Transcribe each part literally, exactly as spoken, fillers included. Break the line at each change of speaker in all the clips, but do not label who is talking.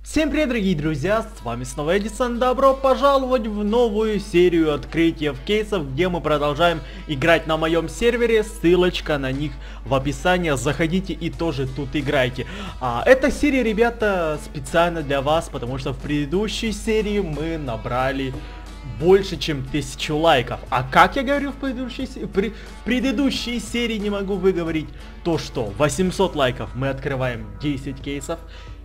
Всем привет, дорогие друзья, с вами снова Эдисон. Добро пожаловать в новую серию открытия кейсов, где мы продолжаем играть на моем сервере. Ссылочка на них в описании, заходите и тоже тут играйте. а, Эта серия, ребята, специально для вас, потому что в предыдущей серии мы набрали больше, чем тысячу лайков. А как я говорю в предыдущей, при, в предыдущей серии, не могу выговорить, то что восемьсот лайков мы открываем десять кейсов,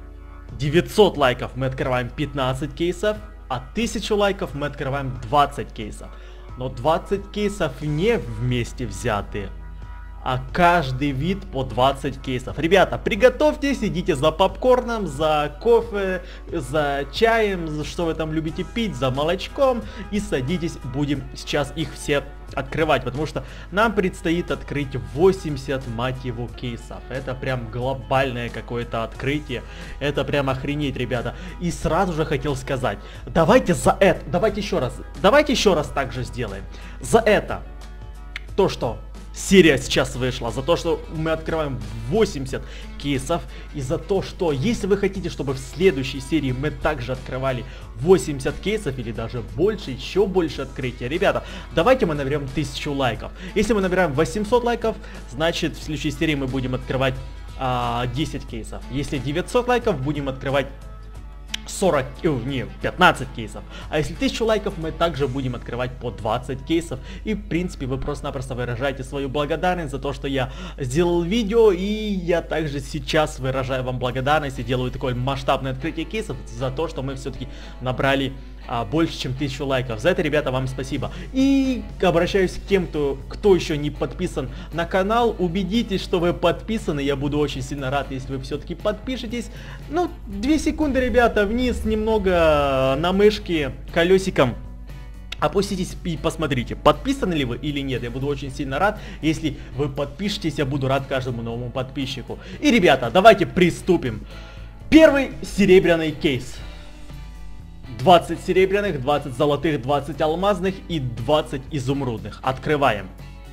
девятьсот лайков мы открываем пятнадцать кейсов, а тысячу лайков мы открываем двадцать кейсов. Но двадцать кейсов не вместе взятые, а каждый вид по двадцать кейсов. Ребята, приготовьтесь, идите за попкорном, за кофе, за чаем, за что вы там любите пить, за молочком, и садитесь, будем сейчас их все открывать, потому что нам предстоит открыть восемьдесят, мать его, кейсов. Это прям глобальное какое-то открытие, это прям охренеть, ребята. И сразу же хотел сказать, давайте за это, давайте еще раз, давайте еще раз так же сделаем. За это, то что серия сейчас вышла, за то, что мы открываем восемьдесят кейсов, и за то, что если вы хотите, чтобы в следующей серии мы также открывали восемьдесят кейсов или даже больше, еще больше открытия, ребята, давайте мы наберем тысячу лайков. Если мы набираем восемьсот лайков, значит в следующей серии мы будем открывать а, десять кейсов. Если девятьсот лайков, будем открывать сорок, не, пятнадцать кейсов. А если тысячу лайков, мы также будем открывать по двадцать кейсов. И в принципе вы просто-напросто выражаете свою благодарность за то, что я сделал видео. И я также сейчас выражаю вам благодарность и делаю такое масштабное открытие кейсов за то, что мы все-таки набрали а, больше, чем тысячу лайков. За это, ребята, вам спасибо. И обращаюсь к тем, кто, кто еще не подписан на канал. Убедитесь, что вы подписаны. Я буду очень сильно рад, если вы все-таки подпишетесь. Ну, две секунды, ребята, вниз немного на мышке колесиком. Опуститесь и посмотрите, подписаны ли вы или нет. Я буду очень сильно рад, если вы подпишетесь. Я буду рад каждому новому подписчику. И, ребята, давайте приступим. Первый серебряный кейс. двадцать серебряных, двадцать золотых, двадцать алмазных и двадцать изумрудных. Открываем.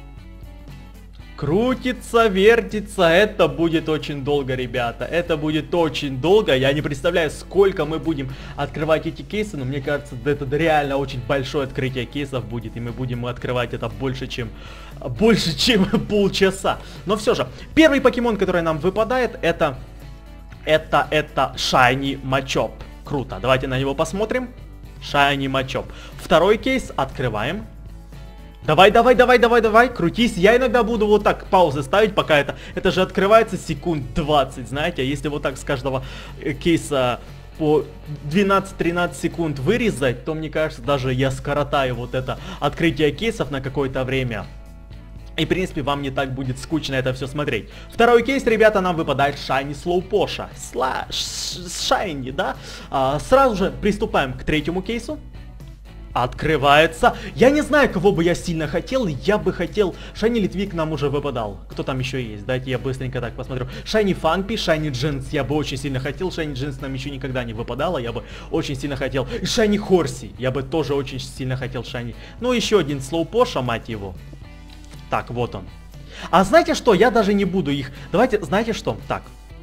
Крутится, вертится, это будет очень долго, ребята, это будет очень долго. Я не представляю, сколько мы будем открывать эти кейсы, но мне кажется, это реально очень большое открытие кейсов будет, и мы будем открывать это больше, чем больше, чем полчаса. Но все же, первый покемон, который нам выпадает, это это это Shiny Machop. Круто, давайте на него посмотрим. Shiny Machop. Второй кейс открываем. Давай, давай, давай, давай, давай, крутись. Я иногда буду вот так паузы ставить, пока это... Это же открывается секунд двадцать, знаете. А если вот так с каждого кейса по двенадцать-тринадцать секунд вырезать, то, мне кажется, даже я скоротаю вот это открытие кейсов на какое-то время. И, в принципе, вам не так будет скучно это все смотреть. Второй кейс, ребята, нам выпадает Shiny Slowposh. Сла... Shiny, да? А, сразу же приступаем к третьему кейсу. Открывается. Я не знаю, кого бы я сильно хотел. Я бы хотел... Shiny Литвик нам уже выпадал. Кто там еще есть? Дайте я быстренько так посмотрю. Shiny Фанпи, Shiny Джинс я бы очень сильно хотел. Shiny Джинс нам еще никогда не выпадало. Я бы очень сильно хотел. И Shiny Хорси. Я бы тоже очень сильно хотел Shiny. Ну, еще один Slowposh, мать его. Так, вот он. А знаете что? Я даже не буду их... Давайте, знаете что? Так.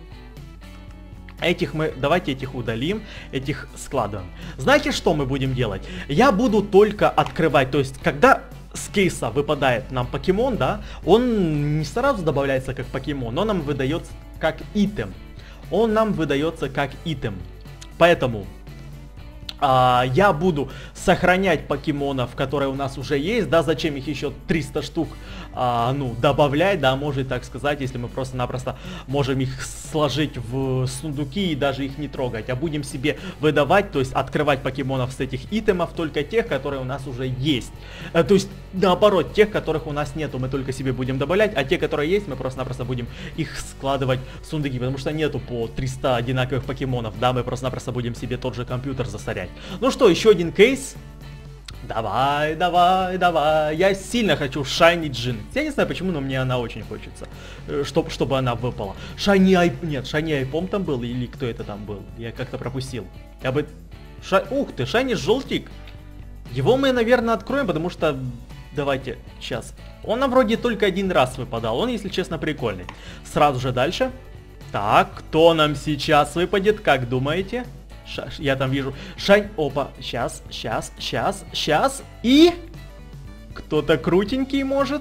Этих мы... Давайте этих удалим. Этих складываем. Знаете, что мы будем делать? Я буду только открывать. То есть, когда с кейса выпадает нам покемон, да, он не сразу добавляется как покемон, но нам выдается как итем. Он нам выдается как итем. Поэтому... А, я буду сохранять покемонов, которые у нас уже есть, да, зачем их еще триста штук, а, ну, добавлять, да, может так сказать, если мы просто-напросто можем их сложить в сундуки и даже их не трогать, а будем себе выдавать, то есть открывать покемонов с этих итемов, только тех, которые у нас уже есть, а, то есть наоборот, тех, которых у нас нету, мы только себе будем добавлять, а те, которые есть, мы просто-напросто будем их складывать в сундуки, потому что нету по триста одинаковых покемонов, да, мы просто-напросто будем себе тот же компьютер засорять. Ну что, еще один кейс. Давай, давай, давай. Я сильно хочу Shiny Джин. Я не знаю почему, но мне она очень хочется. Чтоб, чтобы она выпала. Shiny Ай... Нет, Shiny Айпом там был? Или кто это там был? Я как-то пропустил. Я бы... Ша... Ух ты, Shiny Желтик. Его мы, наверное, откроем, потому что... Давайте, сейчас. Он нам вроде только один раз выпадал. Он, если честно, прикольный. Сразу же дальше. Так, кто нам сейчас выпадет, как думаете? Ша, я там вижу. Шань... Опа, сейчас, сейчас, сейчас, сейчас. И... Кто-то крутенький может.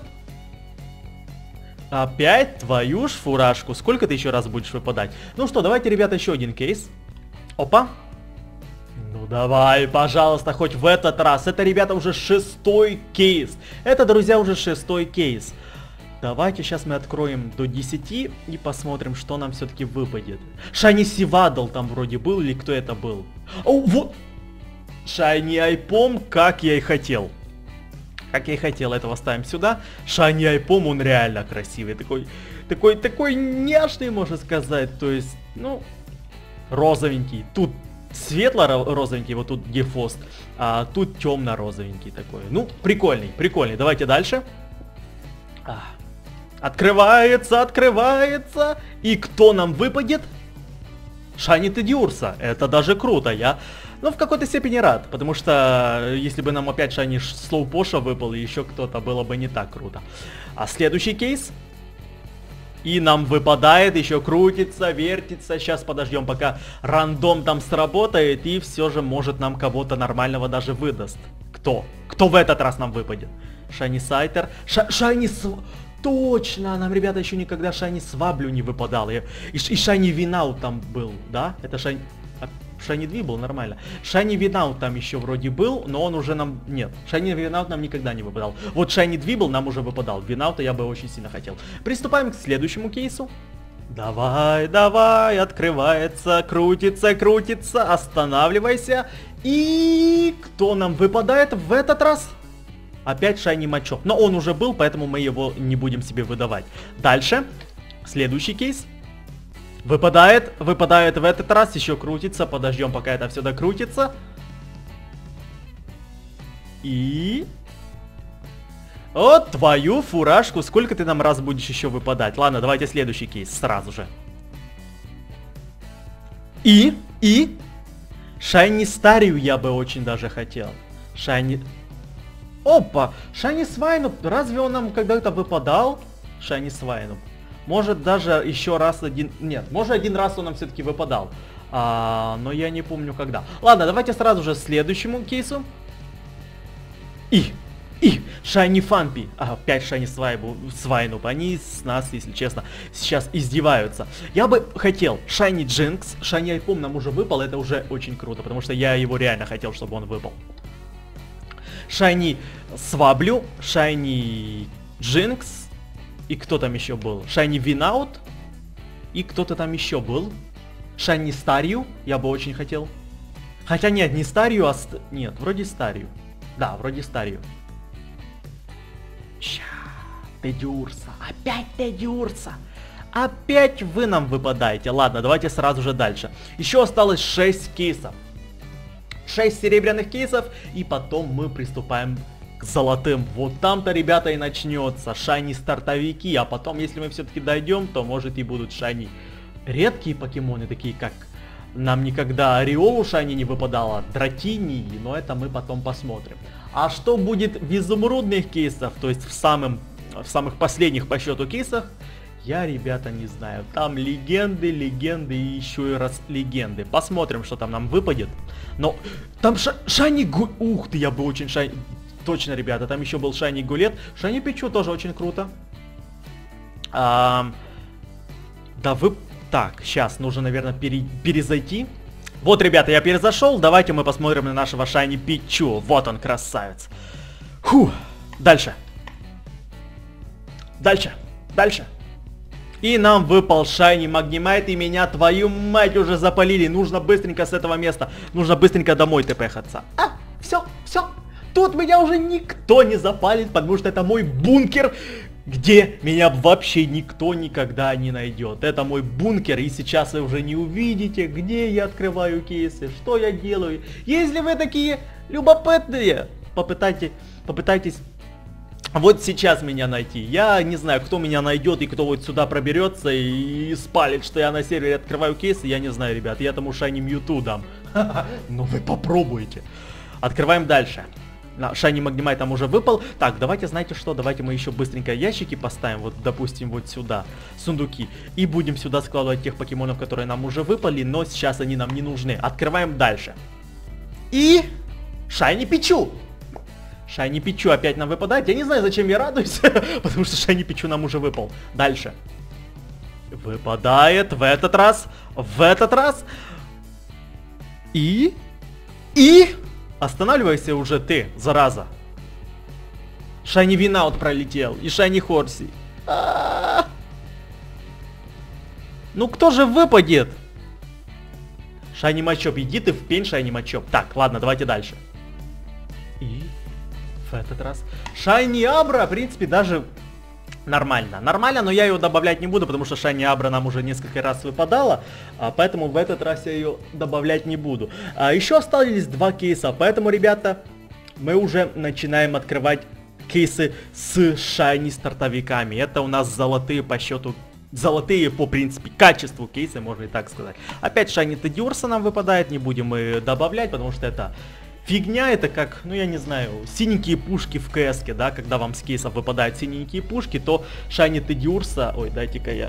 Опять твою ж фуражку. Сколько ты еще раз будешь выпадать? Ну что, давайте, ребята, еще один кейс. Опа. Ну давай, пожалуйста, хоть в этот раз. Это, ребята, уже шестой кейс. Это, друзья, уже шестой кейс. Давайте сейчас мы откроем до десяти и посмотрим, что нам все-таки выпадет. Шайни Сивадл там вроде был, или кто это был? О, вот! Шайни Айпом, как я и хотел. Как я и хотел, этого ставим сюда. Шайни Айпом, он реально красивый. Такой, такой, такой няшный, можно сказать. То есть, ну, розовенький. Тут светло-розовенький, вот тут Гефост. А тут темно-розовенький такой. Ну, прикольный, прикольный. Давайте дальше. А. Открывается, открывается. И кто нам выпадет? Шайни Тедиурса. Это даже круто. Я, ну, в какой-то степени рад. Потому что, если бы нам опять Шайни Слоупоша выпал, и еще кто-то, было бы не так круто. А следующий кейс. И нам выпадает, еще крутится, вертится. Сейчас подождем, пока рандом там сработает. И все же, может, нам кого-то нормального даже выдаст. Кто? Кто в этот раз нам выпадет? Шайни Сайтер. Ша Шайни Св... Точно, нам, ребята, еще никогда Шайни Сваблю не выпадал. И, и, и Шайни Винаут там был, да? Это Шайни... А, Шайни Дви был, нормально. Шайни Винаут там еще вроде был, но он уже нам... Нет, Шайни Винаут нам никогда не выпадал. Вот Шайни Дви был, нам уже выпадал. Винаута я бы очень сильно хотел. Приступаем к следующему кейсу. Давай, давай, открывается, крутится, крутится, останавливайся. И кто нам выпадает в этот раз? Опять Шайни Мачоп. Но он уже был, поэтому мы его не будем себе выдавать. Дальше. Следующий кейс. Выпадает. Выпадает в этот раз. Еще крутится. Подождем, пока это все докрутится. И... Вот твою фуражку. Сколько ты нам раз будешь еще выпадать? Ладно, давайте следующий кейс. Сразу же. И... И... Шайни Старию я бы очень даже хотел. Шайни... Опа! Шайни Свайнуп. Разве он нам когда-то выпадал? Шайни Свайнуп. Может даже еще раз один... Нет, может один раз он нам все-таки выпадал. А, но я не помню когда. Ладно, давайте сразу же к следующему кейсу. И... И... Шайни Фанпи. А, опять Шайни Свайнуп. Они с нас, если честно, сейчас издеваются. Я бы хотел Шайни Джинкс. Шайни Айпом нам уже выпал. Это уже очень круто, потому что я его реально хотел, чтобы он выпал. Шайни Сваблю, Шайни Джинкс. И кто там еще был? Шайни Винаут. И кто-то там еще был. Шайни Старию. Я бы очень хотел. Хотя нет, не Старию, а... Ст... Нет, вроде Старию. Да, вроде Старию. Ща. Тедиурса. Опять Тедиурса. Опять вы нам выпадаете. Ладно, давайте сразу же дальше. Еще осталось шесть кейсов. шесть серебряных кейсов, и потом мы приступаем к золотым. Вот там-то, ребята, и начнется Шайни стартовики, а потом, если мы все-таки дойдем, то может и будут Шайни редкие покемоны, такие как нам никогда Ореолу Шайни не выпадало, Дратини, но это мы потом посмотрим. А что будет в изумрудных кейсах, то есть в, самым, в самых последних по счету кейсах, я, ребята, не знаю. Там легенды, легенды и еще и раз легенды. Посмотрим, что там нам выпадет. Но там ша Шайни Гу... Ух ты, я бы очень Шайни... Точно, ребята, там еще был Шайни Гулет. Шайни Пичу тоже очень круто. А... Да вы... Так, сейчас нужно, наверное, пере... перезайти. Вот, ребята, я перезашел. Давайте мы посмотрим на нашего Шайни Пичу. Вот он, красавец. Фух. Дальше. Дальше. Дальше. И нам выпал Шайни Магнимайт, и меня, твою мать, уже запалили. Нужно быстренько с этого места. Нужно быстренько домой тпхаться. А, все, все. Тут меня уже никто не запалит, потому что это мой бункер, где меня вообще никто никогда не найдет. Это мой бункер, и сейчас вы уже не увидите, где я открываю кейсы, что я делаю. Если вы такие любопытные, попытайтесь, попытайтесь... Вот сейчас меня найти. Я не знаю, кто меня найдет и кто вот сюда проберется и спалит, что я на сервере открываю кейсы. Я не знаю, ребят. Я тому Шайни Мьюту дам. Но вы попробуйте. Открываем дальше. Shiny Magnemite там уже выпал. Так, давайте, знаете что, давайте мы еще быстренько ящики поставим, вот, допустим, вот сюда, сундуки. И будем сюда складывать тех покемонов, которые нам уже выпали, но сейчас они нам не нужны. Открываем дальше. И... Shiny Pichu! Shiny Pichu опять нам выпадает. Я не знаю, зачем я радуюсь, потому что Shiny Pichu нам уже выпал. Дальше. Выпадает в этот раз, в этот раз. И... И... Останавливайся уже ты, зараза. Shiny Винаут пролетел. И Shiny Хорси. А-а-а. Ну кто же выпадет? Shiny Мачоп, иди ты в пень, Shiny Мачоп. Так, ладно, давайте дальше. И в этот раз Shiny Абра, в принципе, даже нормально. Нормально, но я ее добавлять не буду, потому что Shiny Абра нам уже несколько раз выпадала. А, поэтому в этот раз я ее добавлять не буду. А, еще остались два кейса, поэтому, ребята, мы уже начинаем открывать кейсы с Shiny стартовиками. Это у нас золотые по счету. Золотые по, принципе, качеству кейсы, можно и так сказать. Опять Shiny Тедиурса нам выпадает, не будем мы добавлять, потому что это... Фигня, это как, ну я не знаю, синенькие пушки в КС-ке, да, когда вам с кейсов выпадают синенькие пушки, то Shiny Тедиурса, ой, дайте-ка я...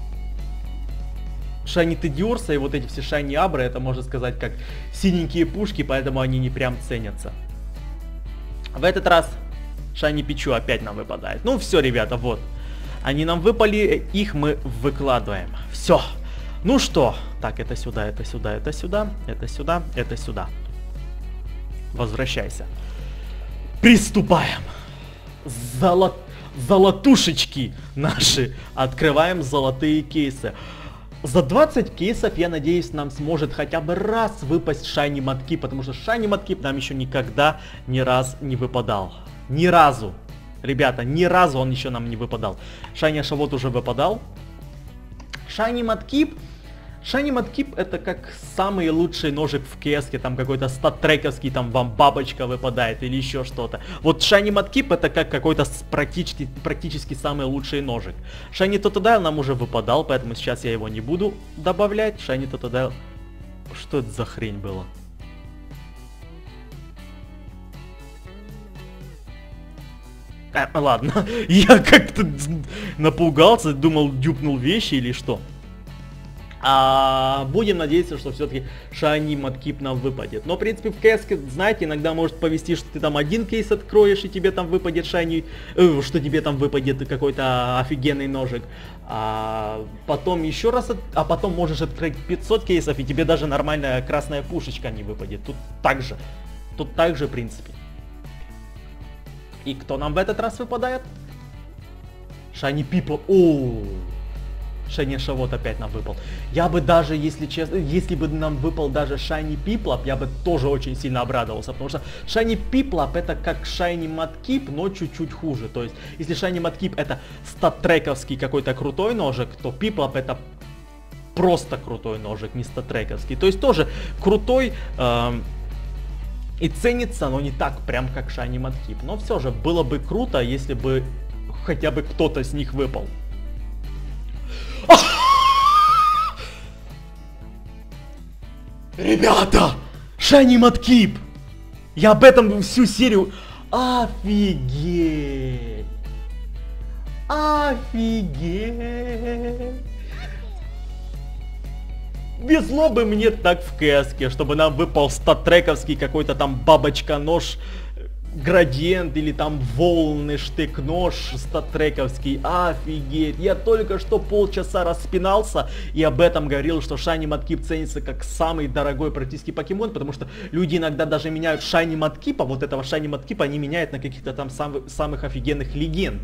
Shiny Тедиурса и вот эти все Shiny Абры, это можно сказать как синенькие пушки, поэтому они не прям ценятся. В этот раз Shiny Pichu опять нам выпадает. Ну все, ребята, вот. Они нам выпали, их мы выкладываем. Все. Ну что, так, это сюда, это сюда, это сюда, это сюда, это сюда. Возвращайся. Приступаем. Золот... Золотушечки наши. Открываем золотые кейсы. За двадцать кейсов, я надеюсь, нам сможет хотя бы раз выпасть Shiny Mudkip, потому что Shiny Mudkip нам еще никогда ни раз не выпадал. Ни разу. Ребята, ни разу он еще нам не выпадал. Shiny Ашавот уже выпадал. Shiny Mudkip... Shiny Mudkip это как самый лучший ножик в кс-ке, там какой-то стат-трековский, там вам бабочка выпадает или еще что-то. Вот Shiny Mudkip это как какой-то практически, практически самый лучший ножик. Shiny Totodile нам уже выпадал, поэтому сейчас я его не буду добавлять. Shiny Totodile... Что это за хрень было? А, ладно, я как-то напугался, думал, дюпнул вещи или что. А, будем надеяться, что все-таки Shiny Mudkip нам выпадет. Но, в принципе, в кс-ке, знаете, иногда может повести, что ты там один кейс откроешь, и тебе там выпадет Shiny... Э, что тебе там выпадет какой-то офигенный ножик. А потом еще раз... А потом можешь открыть пятьсот кейсов, и тебе даже нормальная красная пушечка не выпадет. Тут так же. Тут так же, в принципе. И кто нам в этот раз выпадает? Shiny People. О, Shiny Ашавот опять нам выпал. Я бы даже, если честно, если бы нам выпал даже Shiny Piplup, я бы тоже очень сильно обрадовался, потому что Shiny Piplup это как Shiny Mudkip, но чуть-чуть хуже. То есть, если Shiny Mudkip это стат-трековский какой-то крутой ножик, то Piplup это просто крутой ножик, не стат-трековский. То есть тоже крутой эм, и ценится, но не так прям как Shiny Mudkip. Но все же было бы круто, если бы хотя бы кто-то с них выпал. Ребята! Shiny Mudkip! Я об этом всю серию... Офигеть! Офигеть! Везло бы мне так в кс-ке, чтобы нам выпал стат-трековский какой-то там бабочка-нож, градиент или там волны, штык-нож стат-трековский. Офигеть! Я только что полчаса распинался и об этом говорил, что Shiny Mudkip ценится как самый дорогой практически покемон, потому что люди иногда даже меняют Shiny Mudkip, а вот этого Shiny Mudkip они меняют на каких-то там самых, самых офигенных легенд.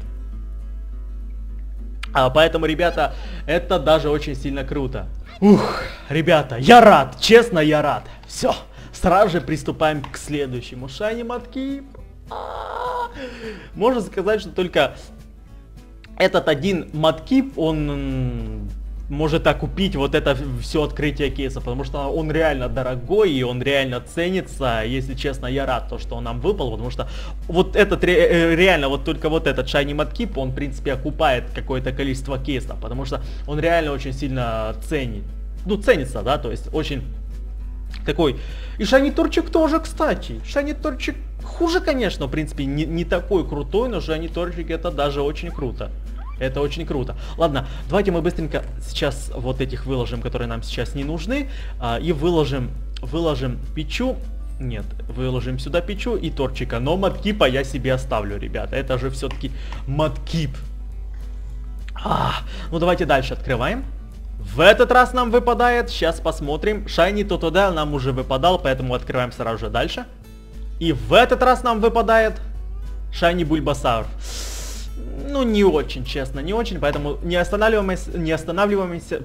А поэтому, ребята, это даже очень сильно круто. Ух, ребята, я рад, честно, я рад. Все, сразу же приступаем к следующему. Shiny Mudkip. Можно сказать, что только этот один Mudkip, он может окупить вот это все открытие кейса, потому что он реально дорогой и он реально ценится. Если честно, я рад, то, что он нам выпал, потому что вот этот реально, вот только вот этот Shiny Mudkip, он в принципе окупает какое-то количество кейсов, потому что он реально очень сильно ценит, ну ценится, да, то есть очень такой. И Shiny Torchic тоже, кстати, Shiny Torchic Хуже, конечно, в принципе, не, не такой крутой, но Шайни Торчик это даже очень круто. Это очень круто. Ладно, давайте мы быстренько сейчас вот этих выложим, которые нам сейчас не нужны. А, и выложим, выложим Пичу. Нет, выложим сюда Пичу и Торчика. Но Мадкипа я себе оставлю, ребята. Это же все-таки Мадкип. А, ну давайте дальше открываем. В этот раз нам выпадает, сейчас посмотрим. Шайни Тотодел нам уже выпадал, поэтому открываем сразу же дальше. И в этот раз нам выпадает Шайни Бульбасаур. Ну, не очень, честно, не очень, поэтому не останавливаемся, не останавливаемся.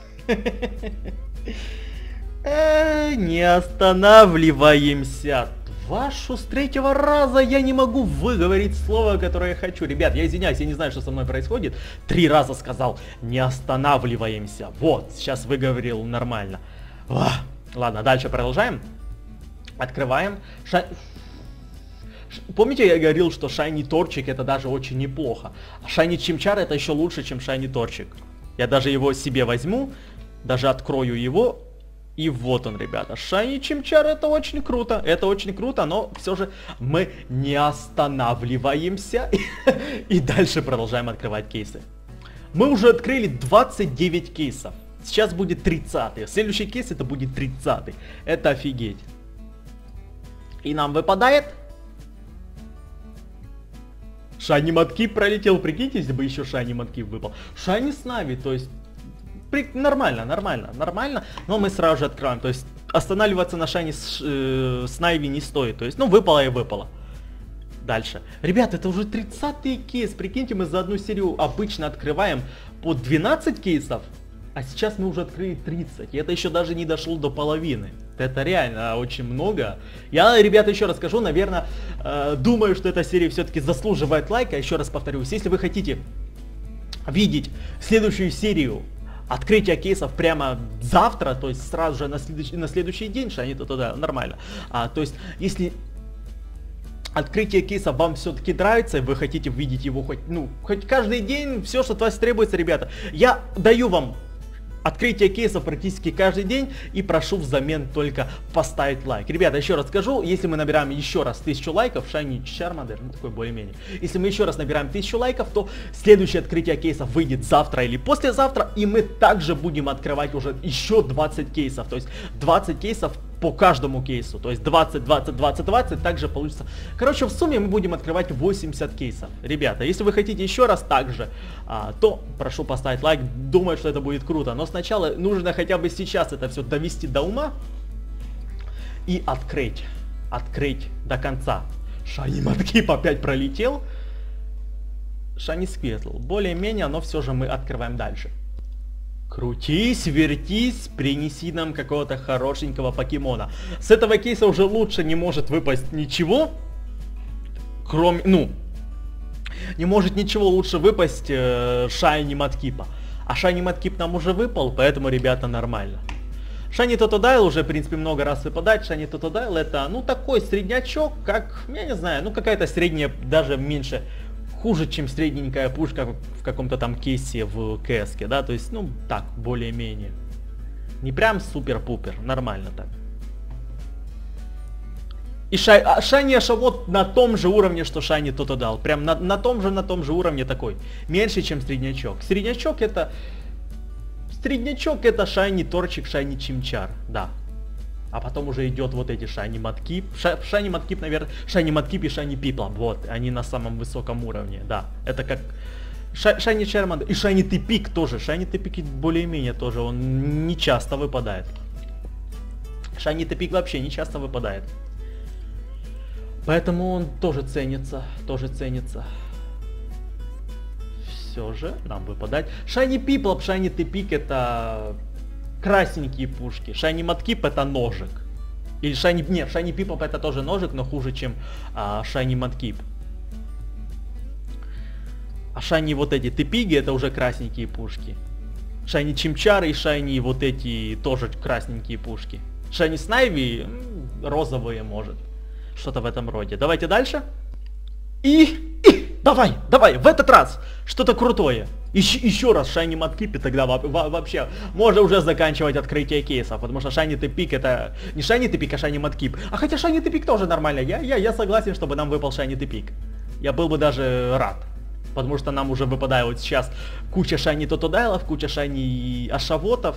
Не останавливаемся. Вашу с третьего раза я не могу выговорить слово, которое я хочу. Ребят, я извиняюсь, я не знаю, что со мной происходит. Три раза сказал, не останавливаемся. Вот, сейчас выговорил нормально. Ладно, дальше продолжаем. Открываем. Ша... Помните, я говорил, что Шайни Торчик это даже очень неплохо. А Шайни Чимчар это еще лучше, чем Шайни Торчик. Я даже его себе возьму, даже открою его. И вот он, ребята. Шайни Чимчар это очень круто. Это очень круто, но все же мы не останавливаемся. И дальше продолжаем открывать кейсы. Мы уже открыли двадцать девять кейсов. Сейчас будет тридцатый. Следующий кейс это будет тридцатый. Это офигеть. И нам выпадает... Шайни Мадкип пролетел, прикиньте, если бы еще Шайни Мадкип выпал. Шайни Снайви, то есть... При... Нормально, нормально, нормально. Но мы сразу же открываем. То есть останавливаться на Шайни э, Снайви не стоит. То есть, ну, выпало и выпало. Дальше. Ребят, это уже тридцатый кейс. Прикиньте, мы за одну серию обычно открываем по двенадцать кейсов. А сейчас мы уже открыли тридцать. И это еще даже не дошло до половины. Это реально очень много. Я, ребята, еще раз скажу, наверное, э, думаю, что эта серия все-таки заслуживает лайка. Еще раз повторюсь, если вы хотите видеть следующую серию открытия кейсов прямо завтра, то есть сразу же на следующий, на следующий день, что они то туда нормально. А, то есть, если открытие кейса вам все-таки нравится, и вы хотите видеть его хоть, ну, хоть каждый день, все, что от вас требуется, ребята, я даю вам открытие кейсов практически каждый день и прошу взамен только поставить лайк. Ребята, еще раз скажу, если мы набираем еще раз тысячу лайков, Шайни Чармандер, ну такой более-менее, если мы еще раз набираем тысячу лайков, то следующее открытие кейсов выйдет завтра или послезавтра, и мы также будем открывать уже еще двадцать кейсов, то есть двадцать кейсов по каждому кейсу, то есть двадцать, двадцать, двадцать, двадцать, также получится. Короче, в сумме мы будем открывать восемьдесят кейсов. Ребята, если вы хотите еще раз так же, а, то прошу поставить лайк, думаю, что это будет круто. Но сначала нужно хотя бы сейчас это все довести до ума и открыть, открыть до конца. Шайни Мадкип опять пролетел. Шайни Сквиртл, более-менее, но все же мы открываем дальше. Крутись, вертись, принеси нам какого-то хорошенького покемона. С этого кейса уже лучше не может выпасть ничего. Кроме, ну, не может ничего лучше выпасть э, Шайни Мадкипа. А Шайни Мадкип нам уже выпал, поэтому, ребята, нормально. Шайни Тотодайл уже, в принципе, много раз выпадает. Шайни Тотодайл это, ну, такой среднячок, как, я не знаю, ну, какая-то средняя, даже меньше... Хуже, чем средненькая пушка в каком-то там кейсе в КСке, да, то есть, ну, так, более-менее. Не прям супер-пупер, нормально так. И шай... а, Шайни Ашавот на том же уровне, что Шайни Тотодал, прям на, на том же, на том же уровне такой. Меньше, чем среднячок. Среднячок это... Среднячок это Шайни Торчик, Шайни Чимчар, да. А потом уже идет вот эти Шайни Мадкип. Ша, Шайни Мадкип, наверное, Шайни Мадкип и Шайни Пипла. Вот, они на самом высоком уровне, да. Это как Ша, Шайни Чармандер. И Шайни Типик тоже. Шайни Типик более-менее тоже, он не часто выпадает. Шайни Типик вообще не часто выпадает. Поэтому он тоже ценится, тоже ценится. Все же нам выпадает. Шайни Пипла, Шайни Типик это... красненькие пушки. Шайни Мадкип это ножик. Или Шайни... Нет, Шайни Пипоп это тоже ножик, но хуже, чем а, Шайни Мадкип. А Шайни вот эти Типиги это уже красненькие пушки. Шайни Чимчары и Шайни вот эти тоже красненькие пушки. Шайни Снайви розовые, может. Что-то в этом роде. Давайте дальше. И... и... Давай, давай, в этот раз что-то крутое. Еще, еще раз Shiny Mudkip, и тогда вообще можно уже заканчивать открытие кейсов, потому что Shiny Тепик это не Shiny Тепик, а Shiny Mudkip. А хотя Shiny Тепик тоже нормально, я, я, я согласен, чтобы нам выпал Shiny Тепик. Я был бы даже рад, потому что нам уже выпадает вот сейчас куча Shiny Тотодайлов, куча Shiny Ашавотов.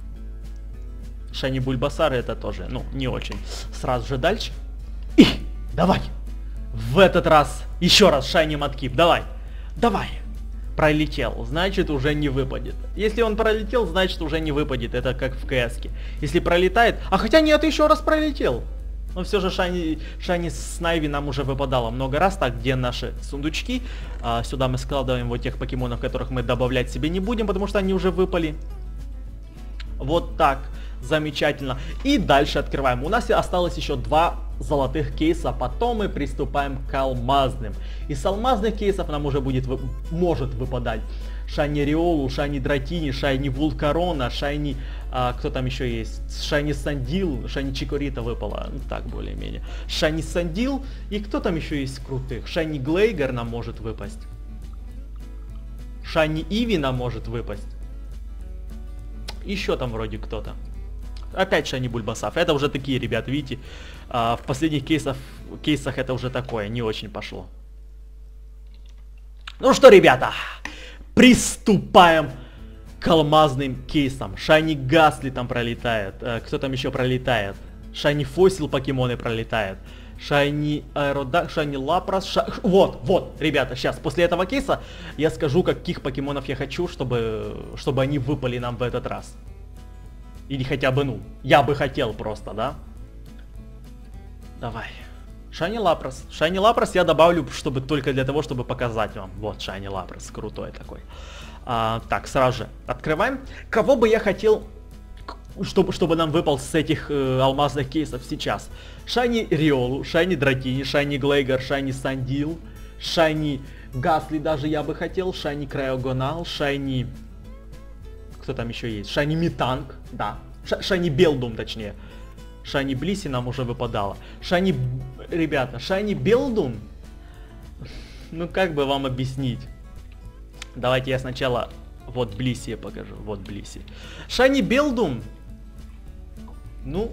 Shiny Бульбасары это тоже, ну, не очень. Сразу же дальше. И, давай! В этот раз еще раз Shiny Mudkip, давай! Давай! Пролетел, значит уже не выпадет. Если он пролетел, значит уже не выпадет. Это как в КС-ке. Если пролетает... А хотя нет, еще раз пролетел. Но все же Shiny, Shiny Snivy нам уже выпадало много раз. Так, где наши сундучки? А, сюда мы складываем вот тех покемонов, которых мы добавлять себе не будем, потому что они уже выпали. Вот так. Замечательно. И дальше открываем. У нас осталось еще два золотых кейса. Потом мы приступаем к алмазным. Из алмазных кейсов нам уже будет, может выпадать Shiny Riolu, Shiny Dratini, Shiny Volcarona, Shiny... А, кто там еще есть? Shiny Sandil, Shiny Chikorita выпало. Ну так, более-менее. Shiny Sandil. И кто там еще есть крутых? Shiny Gligar нам может выпасть. Shiny Eevee нам может выпасть. Еще там вроде кто-то. Опять Shiny Бульбасав. Это уже такие, ребят, видите. А, в последних кейсах, кейсах это уже такое, не очень пошло. Ну что, ребята, приступаем к алмазным кейсам. Shiny Гасли там пролетает. А, кто там еще пролетает? Shiny Fossil покемоны пролетает. Shiny Aerodactyl, Shiny Lapras. Ша... Вот, вот, ребята, сейчас, после этого кейса я скажу, каких покемонов я хочу, чтобы, чтобы они выпали нам в этот раз. Или хотя бы, ну, я бы хотел просто, да? Давай. Shiny Lapras. Shiny Lapras я добавлю, чтобы только для того, чтобы показать вам. Вот Shiny Lapras, крутой такой. А, так, сразу же открываем. Кого бы я хотел, чтобы, чтобы нам выпал с этих э, алмазных кейсов сейчас? Shiny Riolu, Shiny Dratini, Shiny Gligar, Shiny Sandil, Shiny Гасли даже я бы хотел, Shiny Cryogonal, Shiny... Кто там еще есть? Shiny Metang, да. Ш Shiny Beldum, точнее. Shiny Blissey нам уже выпадало. Shiny... Ребята, Shiny Beldum... Ну, как бы вам объяснить? Давайте я сначала... Вот Blissey покажу. Вот Blissey. Shiny Beldum... Ну...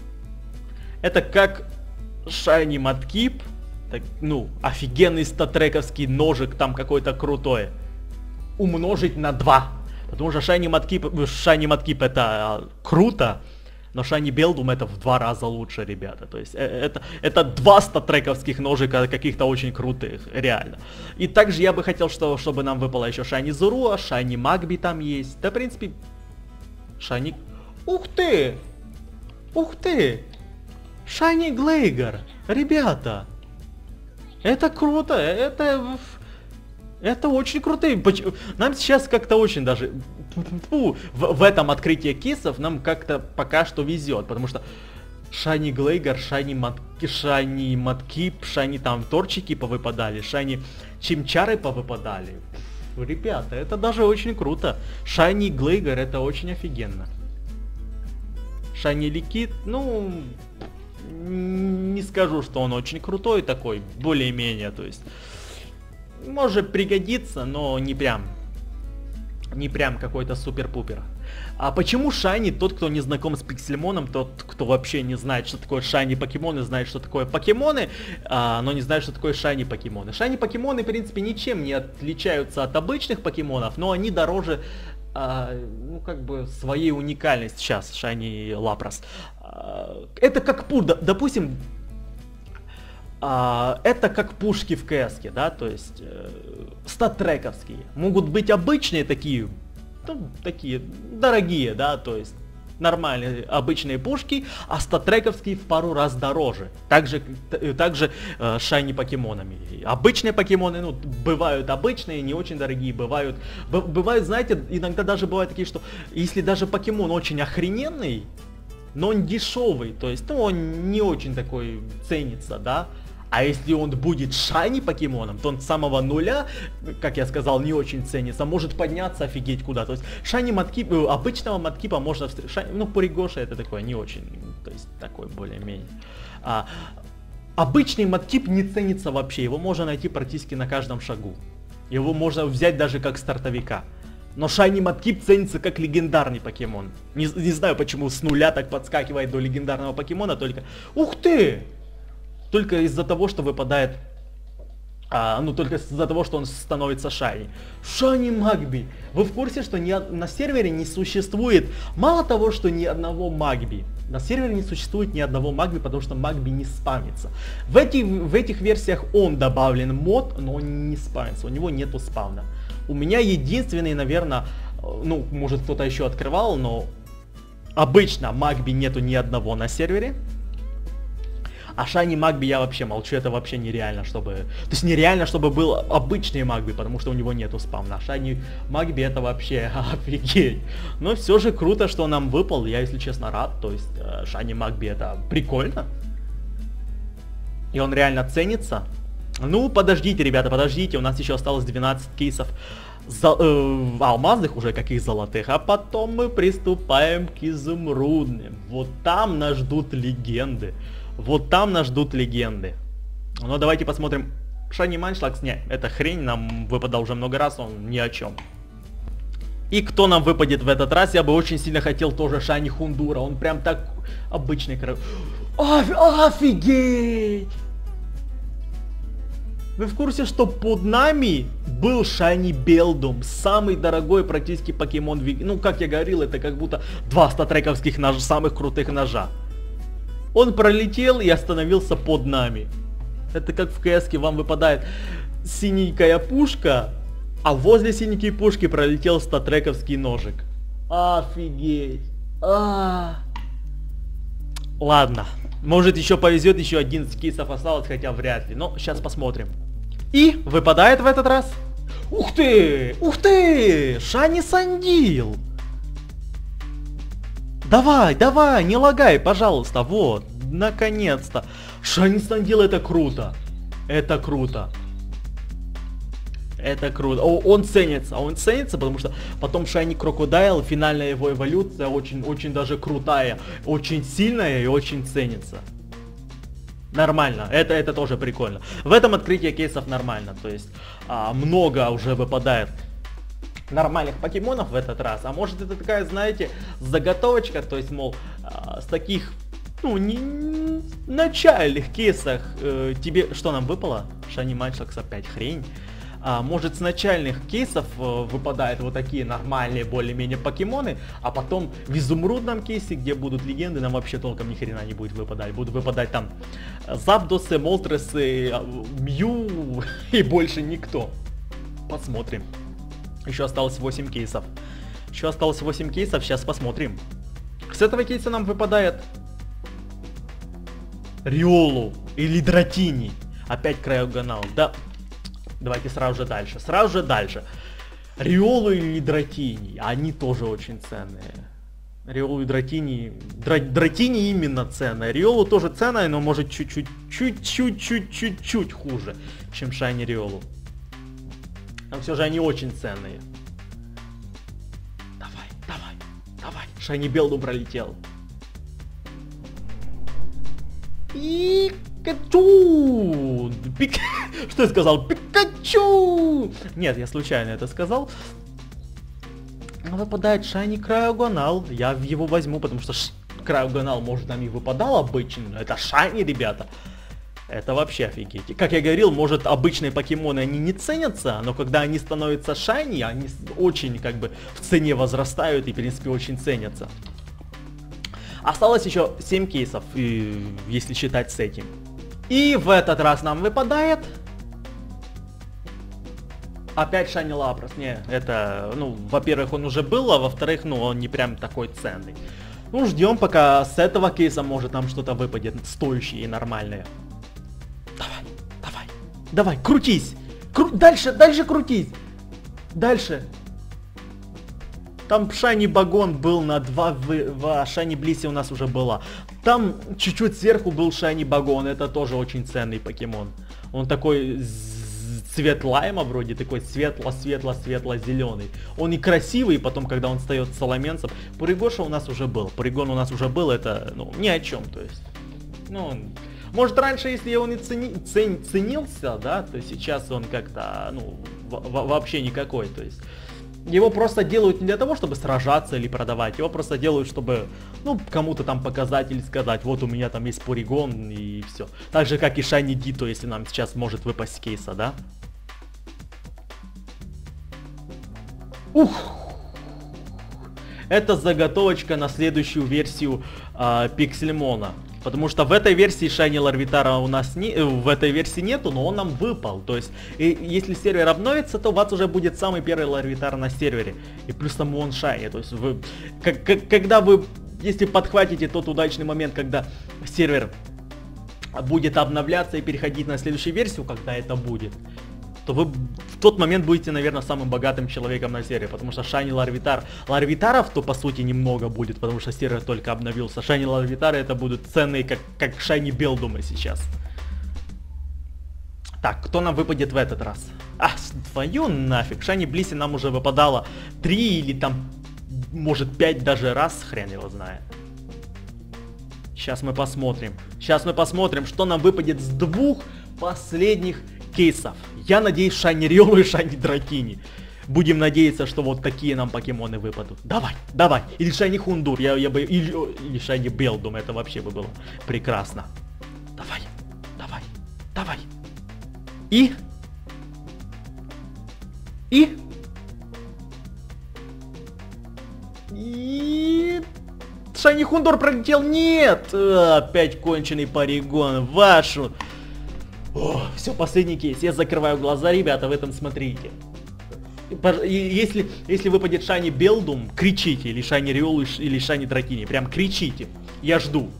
Это как Shiny Mudkip. Так, ну, офигенный статрековский ножик там какой-то крутой. Умножить на два. Потому что Shiny Mudkip, Shiny Mudkip это а, круто, но Shiny Beldum это в два раза лучше, ребята. То есть э, это, это два статрековских ножика каких-то очень крутых, реально. И также я бы хотел, что, чтобы нам выпало еще Shiny Zorua, Shiny Magby там есть. Да, в принципе, Shiny... Ух ты! Ух ты! Shiny Gligar! Ребята! Это круто! Это... Это очень крутые. Нам сейчас как-то очень даже фу, в, в этом открытии кейсов нам как-то пока что везет, потому что Shiny Gligar, Shiny Mudkip, Shiny Mudkip, Shiny там торчики повыпадали, Shiny Чимчары повыпадали. Фу, ребята, это даже очень круто. Shiny Gligar это очень офигенно. Shiny Liquid, ну, не скажу, что он очень крутой такой, более-менее, то есть... Может пригодиться, но не прям. Не прям какой-то супер-пупер. А почему Shiny? Тот, кто не знаком с Пиксельмоном, тот, кто вообще не знает, что такое Shiny покемоны, знает, что такое покемоны, а, но не знает, что такое Shiny покемоны. Shiny покемоны, в принципе, ничем не отличаются от обычных покемонов, но они дороже, а, ну, как бы, своей уникальностью. Сейчас, Shiny Lapras. А, это как пур, допустим... А, это как пушки в КС-ке, да, то есть э, статрековские. Могут быть обычные такие, ну, такие дорогие, да, то есть нормальные обычные пушки, а статрековские в пару раз дороже. Также, также э, Shiny покемонами. Обычные покемоны, ну, бывают обычные, не очень дорогие, бывают, бывают, знаете, иногда даже бывают такие, что если даже покемон очень охрененный, но он дешевый, то есть, ну, он не очень такой ценится, да. А если он будет Shiny покемоном, то он с самого нуля, как я сказал, не очень ценится, может подняться офигеть куда. То есть Shiny Mudkip, обычного Mudkipа можно встретить, ну, Поригоша это такое не очень, то есть такой более-менее. А, обычный Mudkip не ценится вообще, его можно найти практически на каждом шагу. Его можно взять даже как стартовика. Но Shiny Mudkip ценится как легендарный покемон. Не, не знаю, почему с нуля так подскакивает до легендарного покемона, только... Ух ты! Только из-за того, что выпадает... А, ну, только из-за того, что он становится Shiny. Shiny Magby! Вы в курсе, что ни, на сервере не существует... Мало того, что ни одного Magby. На сервере не существует ни одного Magby, потому что Magby не спамится. В, эти, в этих версиях он добавлен мод, но он не спамится. У него нету спавна. У меня единственный, наверное, ну, может кто-то еще открывал, но обычно Magby нету ни одного на сервере. А Shiny Magby я вообще молчу, это вообще нереально, чтобы... То есть нереально, чтобы был обычный Magby, потому что у него нету спавна. А Shiny Magby это вообще офигеть. Но все же круто, что нам выпал, я, если честно, рад. То есть Shiny Magby это прикольно. И он реально ценится. Ну, подождите, ребята, подождите, у нас еще осталось двенадцать кейсов за, э, алмазных, уже каких золотых, а потом мы приступаем к изумрудным. Вот там нас ждут легенды. Вот там нас ждут легенды. Ну, давайте посмотрим. Shiny Munchlax, не, это хрень, нам выпадал уже много раз, он ни о чем. И кто нам выпадет в этот раз, я бы очень сильно хотел тоже Shiny Хундура, он прям так обычный. Оф офигеть! Вы в курсе, что под нами был Shiny Beldum, самый дорогой практически покемон, ну как я говорил, это как будто два статрековских ножа, самых крутых ножа. Он пролетел и остановился под нами. Это как в КС-ке вам выпадает синенькая пушка, а возле синенькой пушки пролетел статрековский ножик. Офигеть. А -а -а. Ладно, может еще повезет, еще одиннадцать кейсов осталось, хотя вряд ли, но сейчас посмотрим. И выпадает в этот раз. Ух ты! Ух ты! Shiny Sandil! Давай, давай, не лагай, пожалуйста, вот, наконец-то. Shiny Sandil, это круто. Это круто. Это круто. О, он ценится, он ценится, потому что потом Shiny Crocodile, финальная его эволюция, очень, очень даже крутая, очень сильная и очень ценится. Нормально, это, это тоже прикольно. В этом открытии кейсов нормально, то есть а, много уже выпадает нормальных покемонов в этот раз. А может это такая, знаете, заготовочка, то есть, мол, а, с таких, ну, не, начальных кейсах э, тебе, что нам выпало? Shiny Munchlax опять хрень. А, может с начальных кейсов э, выпадают вот такие нормальные более-менее покемоны, а потом в изумрудном кейсе, где будут легенды, нам вообще толком ни хрена не будет выпадать. Будут выпадать там Запдосы, Молтресы, Мью и больше никто. Посмотрим. Еще осталось восемь кейсов. Еще осталось восемь кейсов, сейчас посмотрим. С этого кейса нам выпадает Риолу или Дратини. Опять Крайогонал, да. Давайте сразу же дальше, сразу же дальше. Риолу или Дратини, они тоже очень ценные. Риолу и Дратини, Дра, Дратини именно ценная. Риолу тоже ценная, но может чуть-чуть, чуть-чуть, чуть-чуть хуже, чем Shiny Риолу. Но все же они очень ценные. Давай, давай, давай. Shiny Beldum пролетел. Пикачу! Пик... Что я сказал? Пикачу! Нет, я случайно это сказал. Выпадает Shiny Крайогонал. Я его возьму, потому что Крайогонал, может, нам и выпадал обычный, но это Shiny, ребята. Это вообще офигеть. Как я говорил, может, обычные покемоны, они не ценятся, но когда они становятся Shiny, они очень, как бы, в цене возрастают и, в принципе, очень ценятся. Осталось еще семь кейсов, если считать с этим. И в этот раз нам выпадает... Опять Shiny Lapras. Не, это, ну, во-первых, он уже был, а во-вторых, ну, он не прям такой ценный. Ну, ждем, пока с этого кейса, может, нам что-то выпадет стоящее и нормальное. Давай, давай, давай, крутись! Кру дальше, дальше крутись! Дальше! Там Shiny Bagon был на два, в, в Shiny Blissey у нас уже была. Там чуть-чуть сверху был Shiny Bagon, это тоже очень ценный покемон. Он такой цвет лайма вроде, такой светло-светло-светло-зеленый. Он и красивый, и потом, когда он встает соломенцем. Пуригоша у нас уже был, Пуригон у нас уже был, это, ну, ни о чем, то есть. Ну, может, раньше, если он и цени, цен, ценился, да, то сейчас он как-то, ну, В вообще никакой, то есть. Его просто делают не для того, чтобы сражаться или продавать. Его просто делают, чтобы, ну, кому-то там показать или сказать, вот у меня там есть Porygon и все. Так же, как и Shiny Ditto, если нам сейчас может выпасть с кейса, да? Ух! Это заготовочка на следующую версию э, Пиксельмона. Потому что в этой версии Shiny Larvitar у нас не, в этой версии нету, но он нам выпал. То есть, и, если сервер обновится, то у вас уже будет самый первый Larvitar на сервере. И плюс тому он Shiny. То есть, вы, как, как, когда вы, если подхватите тот удачный момент, когда сервер будет обновляться и переходить на следующую версию, когда это будет, то вы в тот момент будете, наверное, самым богатым человеком на сервере, потому что Shiny Larvitar, Ларвитаров то по сути немного будет, потому что сервер только обновился. Shiny Larvitar это будут ценные, как, как Shiny Белдумы сейчас. Так, кто нам выпадет в этот раз? А, твою нафиг, Shiny Blissey нам уже выпадало три или там, может, пять даже раз, хрен его знает. Сейчас мы посмотрим. Сейчас мы посмотрим, что нам выпадет с двух последних кейсов. Я надеюсь, Shiny Riolu и Shiny Dratini. Будем надеяться, что вот такие нам покемоны выпадут. Давай, давай. Или Shiny Хундур. Я, я бы... Или, или Shiny Белдум. Это вообще бы было прекрасно. Давай, давай, давай. И... И... И... Shiny Хундур пролетел. Нет! Опять конченый Porygon. Вашу... О, все, последний кейс. Я закрываю глаза, ребята, в этом смотрите. Если, если выпадет Shiny Белдум, кричите. Или Shiny Riolu, или Shiny Dratini. Прям кричите. Я жду.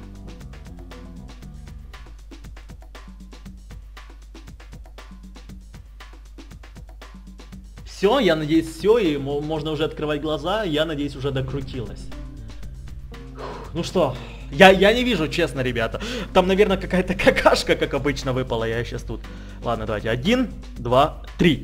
Все, я надеюсь, все. И можно уже открывать глаза. Я надеюсь, уже докрутилось. Ну что... Я, я не вижу, честно, ребята. Там, наверное, какая-то какашка, как обычно, выпала. Я сейчас тут. Ладно, давайте. Один, два, три.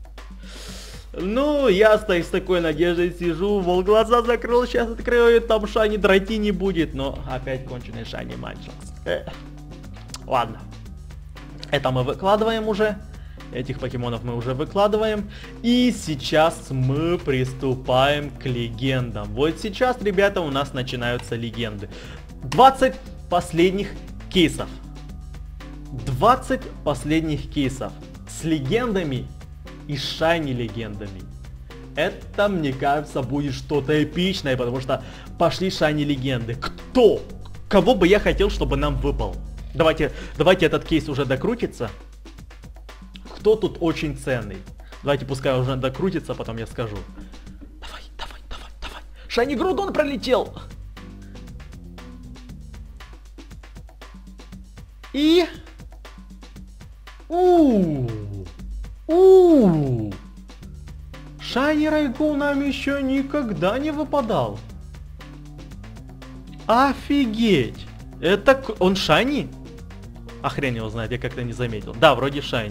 Ну, я с такой надеждой сижу. Вол глаза закрыл, сейчас открою. Там Shiny Dratini будет. Но опять конченый Shiny Manchels. Ладно. Это мы выкладываем уже. Этих покемонов мы уже выкладываем. И сейчас мы приступаем к легендам. Вот сейчас, ребята, у нас начинаются легенды. двадцать последних кейсов. двадцать последних кейсов. С легендами и Shiny легендами. Это, мне кажется, будет что-то эпичное, потому что пошли Shiny легенды. Кто? Кого бы я хотел, чтобы нам выпал? Давайте, давайте этот кейс уже докрутится. Кто тут очень ценный? Давайте пускай уже докрутится, потом я скажу. Давай, давай, давай, давай. Shiny Groudon пролетел. И... Ууу. Ууу. Shiny Raikou нам еще никогда не выпадал. Офигеть. Это... Он Shiny? А хрен его знает, я как-то не заметил. Да, вроде Shiny.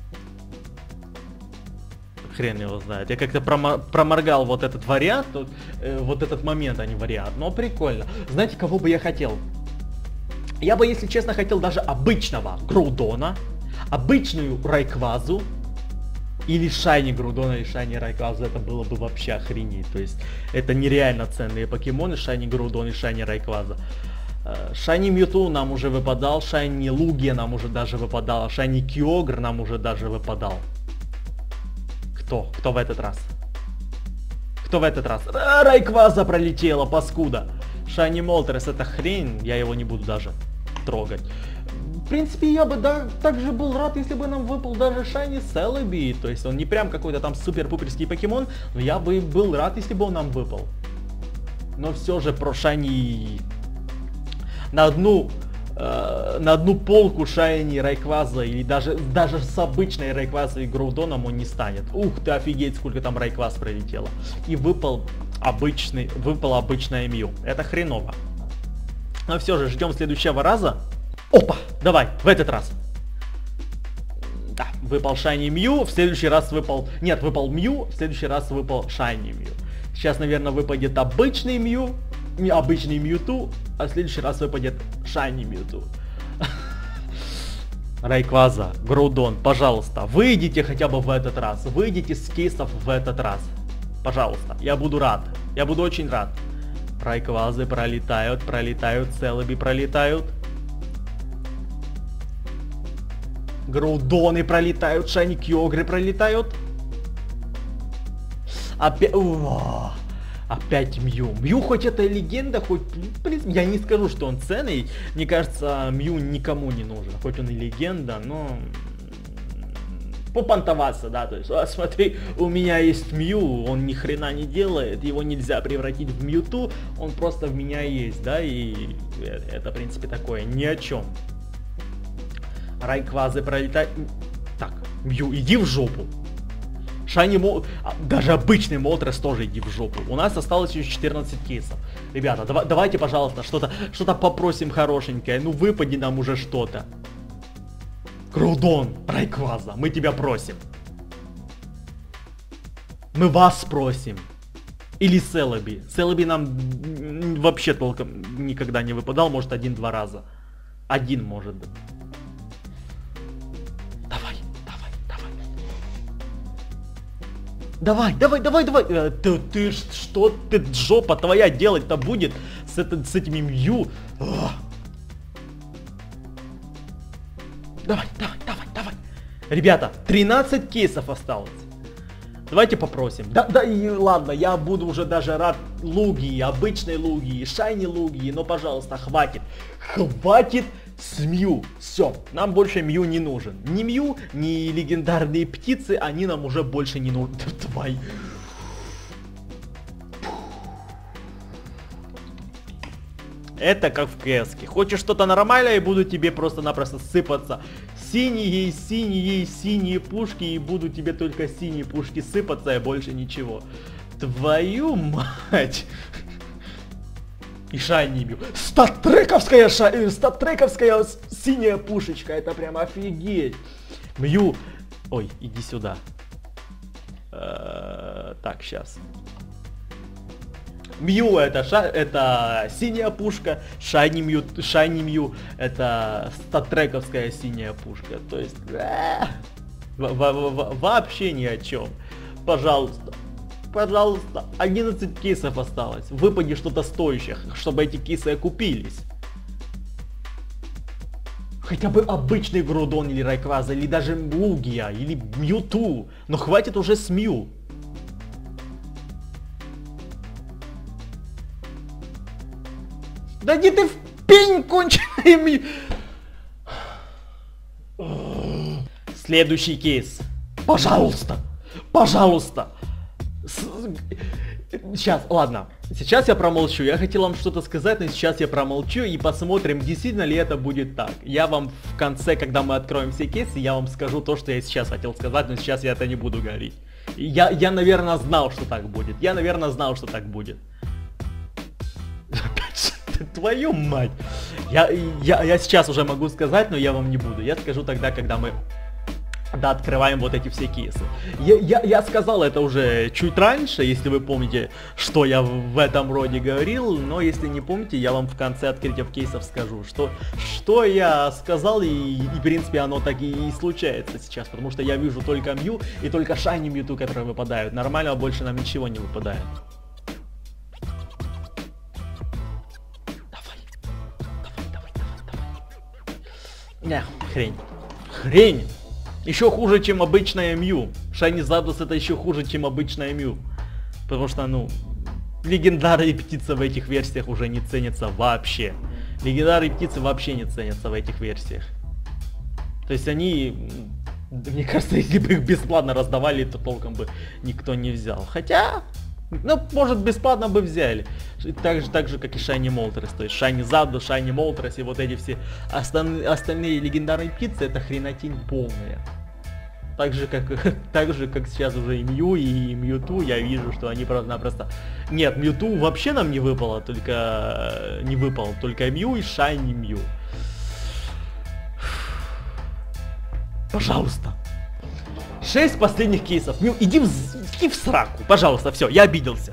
Хрен его знает. Я как-то промор проморгал вот этот вариант, вот, э, вот этот момент, а не вариант. Но прикольно. Знаете, кого бы я хотел? Я бы, если честно, хотел даже обычного Грудона, обычную Райквазу, или Shiny Грудона, или Shiny Райквазу. Это было бы вообще охренеть. То есть, это нереально ценные покемоны, Shiny Грудон и Shiny Райкваза. Shiny Mewtwo нам уже выпадал, Shiny Lugia нам уже даже выпадал, Shiny Kyogre нам уже даже выпадал. Кто? Кто в этот раз? Кто в этот раз? А, Райкваза пролетела, паскуда. Shiny Moltres, это хрень, я его не буду даже трогать. В принципе, я бы да, также был рад, если бы нам выпал даже Shiny Celebi. То есть он не прям какой-то там супер-пуперский покемон, но я бы был рад, если бы он нам выпал. Но все же про Shiny... На одну... на одну полку Shiny Райкваза или даже, даже с обычной Райквазой и Грудоном он не станет. Ух ты, офигеть, сколько там Райкваз пролетело. И выпал обычный, выпал обычная Мью. Это хреново. Но все же, ждем следующего раза. Опа, давай, в этот раз. Да, выпал Shiny Мью, в следующий раз выпал... Нет, выпал Мью, в следующий раз выпал Shiny Мью. Сейчас, наверное, выпадет обычный Мью. Обычный Мьюту, а в следующий раз выпадет Shiny Mewtwo. Райкваза, Грудон, пожалуйста, выйдите хотя бы в этот раз. Выйдите с кейсов в этот раз. Пожалуйста, я буду рад. Я буду очень рад. Райквазы пролетают, пролетают, Целеби пролетают. Грудоны пролетают, Шайни Кьогры пролетают. Опять... О, опять Мью. Мью хоть это легенда, хоть... Я не скажу, что он ценный. Мне кажется, Мью никому не нужен. Хоть он и легенда, но... Попонтоваться, да, то есть, а, смотри, у меня есть Мью, он ни хрена не делает, его нельзя превратить в Мьюту, он просто в меня есть, да, и это, в принципе, такое ни о чем. Райквазы пролетают. Так, Мью, иди в жопу. Шайни Мол... Даже обычный Молтрес тоже иди в жопу. У нас осталось еще четырнадцать кейсов. Ребята, дава давайте, пожалуйста, что-то что-то попросим хорошенькое. Ну, выпади нам уже что-то. Грудон, Райкваза, мы тебя просим. Мы вас просим. Или Целеби. Целеби нам вообще толком никогда не выпадал, может один-два раза. Один может быть. Давай, давай, давай. Давай, давай, давай, давай. Э, ты, ты что ты, жопа твоя делать-то будет с, это, с этими Мью? Ох. Давай, давай, давай, давай. Ребята, тринадцать кейсов осталось. Давайте попросим. Да, да, и ладно, я буду уже даже рад Лугии, обычной Лугии, Шайни Лугии, но, пожалуйста, хватит. Хватит с Мью. Все, нам больше Мью не нужен. Ни Мью, ни легендарные птицы, они нам уже больше не нужны. Твой. Это как в кэске. Хочешь что-то нормальное, и буду тебе просто-напросто сыпаться. Синие, синие, синие пушки, и будут тебе только синие пушки сыпаться, и больше ничего. Твою мать! И Шайни Мью. Статтрековская ша... Статтрековская синяя пушечка, это прям офигеть. Мью. Ой, иди сюда. Э-э- так, сейчас. Мью это, ша... это синяя пушка, Шайни Мью, Шайни Мью это статтрековская синяя пушка. То есть вообще ни о чем. Пожалуйста, пожалуйста, одиннадцать кейсов осталось. Выпади что-то стоящее, чтобы эти кейсы окупились. Хотя бы обычный Грудон или Райкваза, или даже Лугия, или Мьюту. Но хватит уже с Мью. Да иди ты в пень, конченый. Следующий кейс. Пожалуйста. Пожалуйста. С... Сейчас, ладно. Сейчас я промолчу. Я хотел вам что-то сказать, но сейчас я промолчу и посмотрим, действительно ли это будет так. Я вам в конце, когда мы откроем все кейсы, я вам скажу то, что я сейчас хотел сказать, но сейчас я это не буду говорить. Я, я наверное, знал, что так будет. Я, наверное, знал, что так будет. Твою мать! Я, я, я сейчас уже могу сказать, но я вам не буду. Я скажу тогда, когда мы да, открываем вот эти все кейсы. Я, я, я сказал это уже чуть раньше, если вы помните, что я в этом роде говорил. Но если не помните, я вам в конце открытия кейсов скажу, что, что я сказал, и, и в принципе оно так и, и случается сейчас. Потому что я вижу только Мью и только Шайни Мьюту, которые выпадают. Нормального больше нам ничего не выпадает. Не, хрень. Хрень! Еще хуже, чем обычная Мью. Шайни Задус это еще хуже, чем обычная Мью. Потому что, ну, легендарные птицы в этих версиях уже не ценятся вообще. Легендарные птицы вообще не ценятся в этих версиях. То есть они, мне кажется, если бы их бесплатно раздавали, то толком бы никто не взял. Хотя... Ну, может, бесплатно бы взяли. Так же, так же как и Шайни Молтрес. То есть Шайни Задус, Шайни Молтрес и вот эти все остальные, остальные легендарные птицы, это хренотень полная. Так же, как, так же, как сейчас уже и Мью, и Мьюту, я вижу, что они просто-напросто... Нет, Мьюту вообще нам не выпало, только... Не выпало, только Мью и Шайни Мью. Пожалуйста. Шесть последних кейсов. Мью, иди в, иди в сраку. Пожалуйста, все, я обиделся.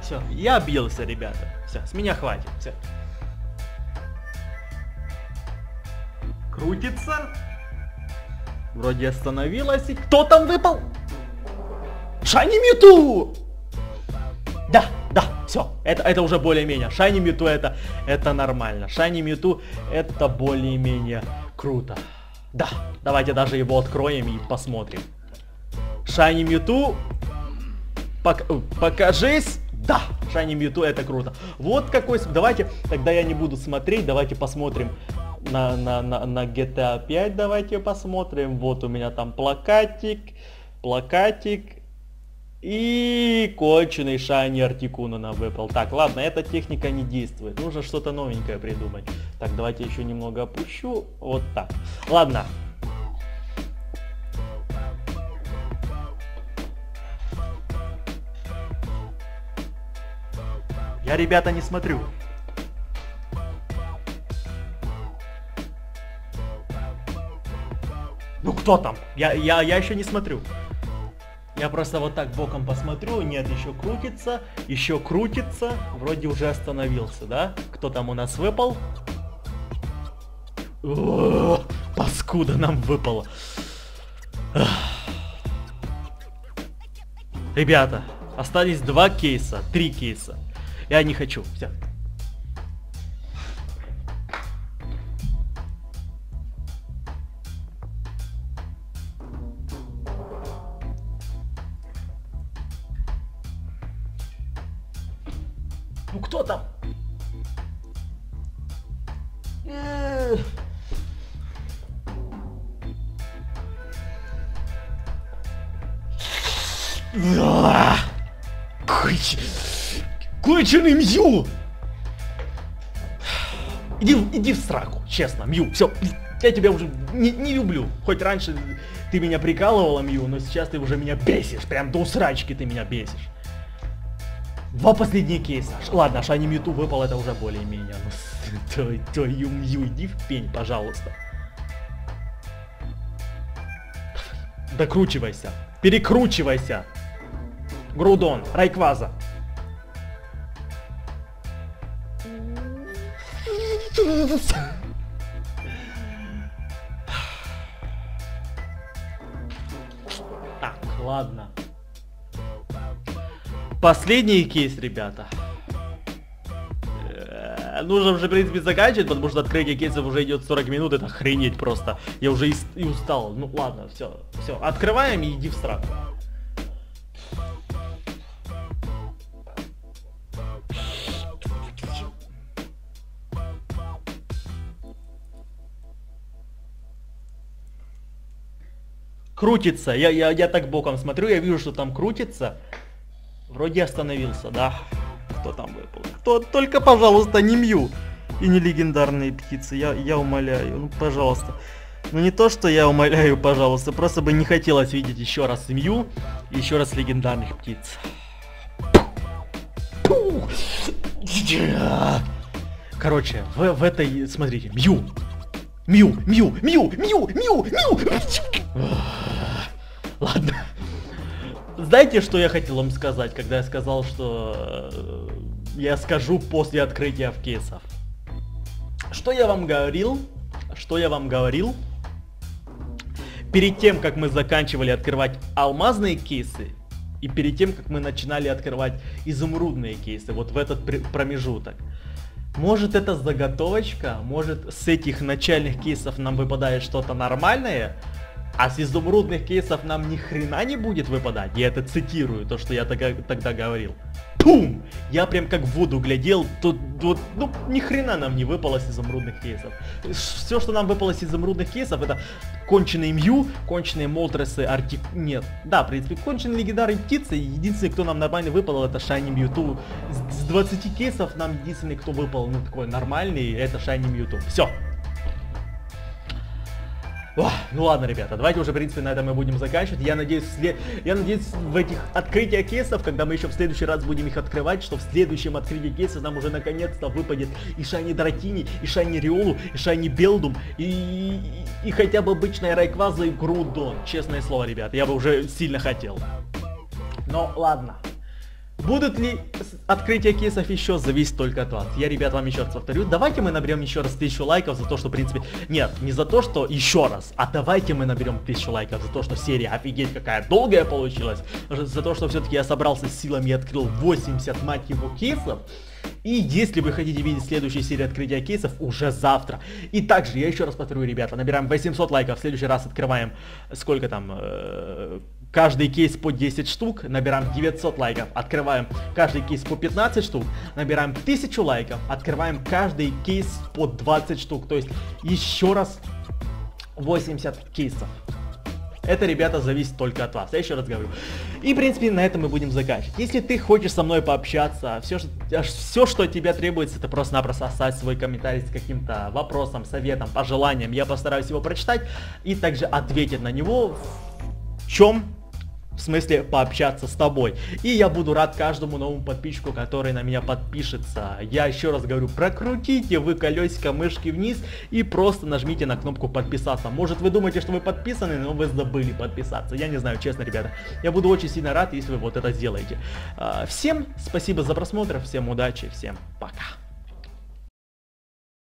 все, я бился, ребята. Все, с меня хватит, все. Крутится. Вроде остановилась. И кто там выпал? Шайни Мьюту! Да, да, все, это, это уже более-менее. Шайни Мьюту это, это нормально. Шайни Мьюту это более-менее круто. Да, давайте даже его откроем и посмотрим. Шайни Мьюту, пок покажись. Да, Шайни Мьюту это круто. Вот какой... Давайте, тогда я не буду смотреть, давайте посмотрим на, на, на, на джи ти эй пять, давайте посмотрим. Вот у меня там плакатик, плакатик. И конченый Шайни Артикуна нам выпал. Так, ладно, эта техника не действует. Нужно что-то новенькое придумать. Так, давайте еще немного опущу. Вот так. Ладно. Я, ребята, не смотрю. Ну кто там? Я, я, я еще не смотрю. Я просто вот так боком посмотрю. Нет, еще крутится. Еще крутится. Вроде уже остановился, да? Кто там у нас выпал? О, паскуда нам выпало. Ребята, остались два кейса. Три кейса. Я не хочу. Все. Ну кто там? Конченый Мью! Иди, иди в сраку, честно, Мью, все, я тебя уже не, не люблю. Хоть раньше ты меня прикалывала, Мью, но сейчас ты уже меня бесишь, прям до срачки ты меня бесишь. Два последние кейса. Ладно, Шайни Мьюту выпал, это уже более-менее. Ну, твою Мью, иди в пень, пожалуйста. Докручивайся, перекручивайся. Грудон, Райкваза. Так, ладно. Последний кейс, ребята. Нужно уже, в принципе, заканчивать, потому что открытие кейсов уже идет сорок минут, это охренеть просто. Я уже и, и устал. Ну ладно, все, все, открываем и иди в сраку. Крутится, я, я, я так боком смотрю, я вижу, что там крутится. Вроде остановился, да. Кто там выпал? Кто? Только, пожалуйста, не Мью. И не легендарные птицы, я, я умоляю, ну пожалуйста. Ну не то, что я умоляю, пожалуйста, просто бы не хотелось видеть еще раз Мью, и еще раз легендарных птиц. Короче, в, в этой, смотрите, Мью. Мью, Мью, Мью, Мью, Мью, Мью. Ладно. Знаете, что я хотел вам сказать, когда я сказал, что э, я скажу после открытия в кейсов? Что я вам говорил? Что я вам говорил? Перед тем, как мы заканчивали открывать алмазные кейсы, и перед тем, как мы начинали открывать изумрудные кейсы, вот в этот промежуток. Может, это заготовочка, может, с этих начальных кейсов нам выпадает что-то нормальное, а с изумрудных кейсов нам ни хрена не будет выпадать. Я это цитирую, то, что я тогда, тогда говорил. Пум! Я прям как в воду глядел, тут, тут, ну, ни хрена нам не выпало с изумрудных кейсов. Все, что нам выпало с изумрудных кейсов, это конченые Мью, конченые Молтресы, Артик... Нет, да, в принципе, конченые легендарные птицы. Единственный, кто нам нормально выпал, это Шайни Мьюту. С двадцати кейсов нам единственный, кто выпал, ну, такой нормальный, это Шайни Мьюту. Все. Ох, ну ладно, ребята, давайте уже, в принципе, на этом мы будем заканчивать. Я надеюсь, след... я надеюсь, в этих открытиях кейсов, когда мы еще в следующий раз будем их открывать, что в следующем открытии кейсов нам уже наконец-то выпадет и Шайни Дратини, и Шайни Риолу, и Шайни Белдум, и... и, и хотя бы обычная Райкваза и Грудон. Честное слово, ребята, я бы уже сильно хотел. Но ладно. Будут ли открытия кейсов еще, зависит только от вас. Я, ребят, вам еще раз повторю, давайте мы наберем еще раз тысячу лайков за то, что, в принципе, нет, не за то, что еще раз, а давайте мы наберем тысячу лайков за то, что серия, офигеть, какая долгая получилась, за то, что все-таки я собрался с силами и открыл восемьдесят, мать его, кейсов. И если вы хотите видеть следующую серию открытия кейсов, уже завтра. И также, я еще раз повторю, ребята, набираем восемьсот лайков, в следующий раз открываем, сколько там, э, каждый кейс по десять штук, набираем девятьсот лайков, открываем каждый кейс по пятнадцать штук, набираем тысячу лайков, открываем каждый кейс по двадцать штук, то есть еще раз восемьдесят кейсов. Это, ребята, зависит только от вас, я еще раз говорю. И, в принципе, на этом мы будем заканчивать. Если ты хочешь со мной пообщаться, все, что, все, что от тебя требуется, это просто-напросто оставить свой комментарий с каким-то вопросом, советом, пожеланием. Я постараюсь его прочитать и также ответить на него, в чем, в смысле, пообщаться с тобой. И я буду рад каждому новому подписчику, который на меня подпишется. Я еще раз говорю, прокрутите вы колесико мышки вниз и просто нажмите на кнопку подписаться. Может, вы думаете, что вы подписаны, но вы забыли подписаться. Я не знаю, честно, ребята. Я буду очень сильно рад, если вы вот это сделаете. Всем спасибо за просмотр, всем удачи, всем пока.